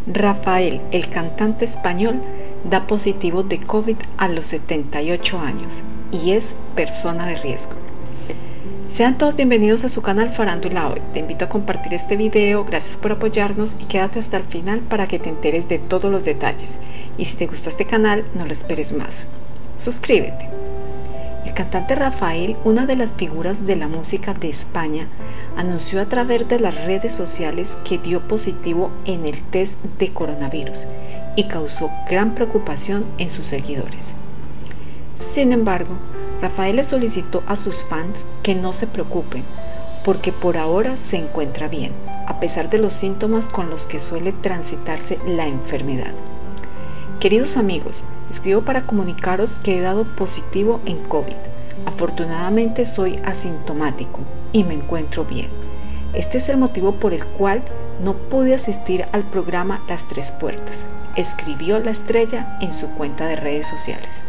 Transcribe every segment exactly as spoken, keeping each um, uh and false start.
Rafael, el cantante español, da positivo de COVID a los setenta y ocho años y es persona de riesgo. Sean todos bienvenidos a su canal Farándula Hoy. Te invito a compartir este video, gracias por apoyarnos y quédate hasta el final para que te enteres de todos los detalles. Y si te gustó este canal, no lo esperes más. Suscríbete. El cantante Rafael, una de las figuras de la música de España, anunció a través de las redes sociales que dio positivo en el test de coronavirus y causó gran preocupación en sus seguidores. Sin embargo, Rafael le solicitó a sus fans que no se preocupen, porque por ahora se encuentra bien, a pesar de los síntomas con los que suele transitarse la enfermedad. Queridos amigos, escribo para comunicaros que he dado positivo en COVID. Afortunadamente soy asintomático y me encuentro bien. Este es el motivo por el cual no pude asistir al programa Las Tres Puertas, escribió la estrella en su cuenta de redes sociales.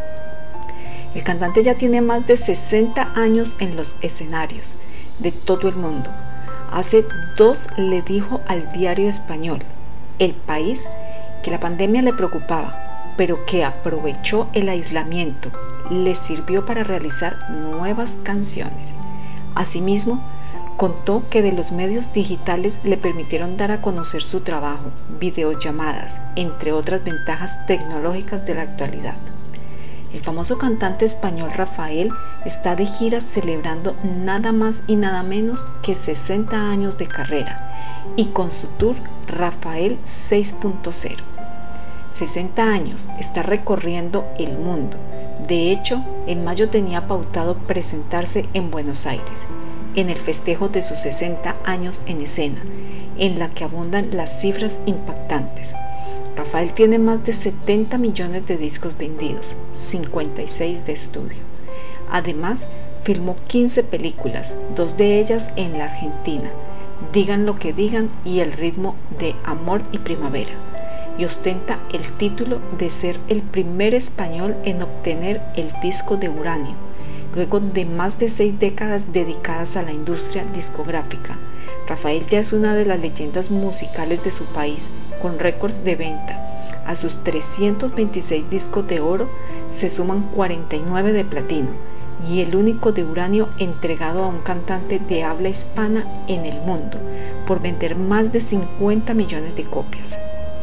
El cantante ya tiene más de sesenta años en los escenarios de todo el mundo. Hace dos le dijo al diario español El País que la pandemia le preocupaba, pero que aprovechó el aislamiento, le sirvió para realizar nuevas canciones. Asimismo, contó que de los medios digitales le permitieron dar a conocer su trabajo, videollamadas, entre otras ventajas tecnológicas de la actualidad. El famoso cantante español Rafael está de gira celebrando nada más y nada menos que sesenta años de carrera y con su tour Rafael seis punto cero. sesenta años, está recorriendo el mundo. De hecho, en mayo tenía pautado presentarse en Buenos Aires, en el festejo de sus sesenta años en escena, en la que abundan las cifras impactantes. Rafael tiene más de setenta millones de discos vendidos, cincuenta y seis de estudio. Además, filmó quince películas, dos de ellas en la Argentina, Digan lo que digan y El ritmo de Amor y Primavera, y ostenta el título de ser el primer español en obtener el disco de uranio, luego de más de seis décadas dedicadas a la industria discográfica. Rafael ya es una de las leyendas musicales de su país, con récords de venta. A sus trescientos veintiséis discos de oro se suman cuarenta y nueve de platino y el único de uranio entregado a un cantante de habla hispana en el mundo, por vender más de cincuenta millones de copias.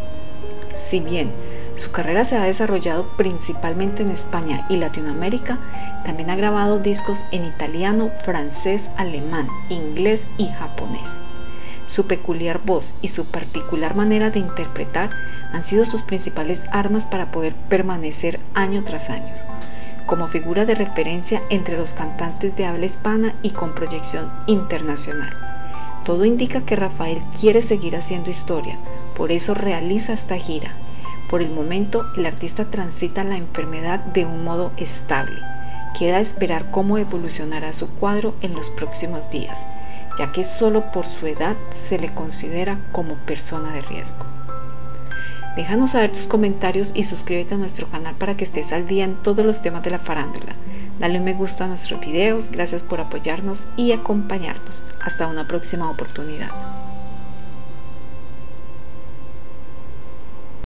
Si bien su carrera se ha desarrollado principalmente en España y Latinoamérica, también ha grabado discos en italiano, francés, alemán, inglés y japonés. Su peculiar voz y su particular manera de interpretar han sido sus principales armas para poder permanecer año tras año, como figura de referencia entre los cantantes de habla hispana y con proyección internacional. Todo indica que Rafael quiere seguir haciendo historia, por eso realiza esta gira. Por el momento, el artista transita la enfermedad de un modo estable. Queda esperar cómo evolucionará su cuadro en los próximos días, ya que solo por su edad se le considera como persona de riesgo. Déjanos saber tus comentarios y suscríbete a nuestro canal para que estés al día en todos los temas de la farándula. Dale un me gusta a nuestros videos, gracias por apoyarnos y acompañarnos. Hasta una próxima oportunidad.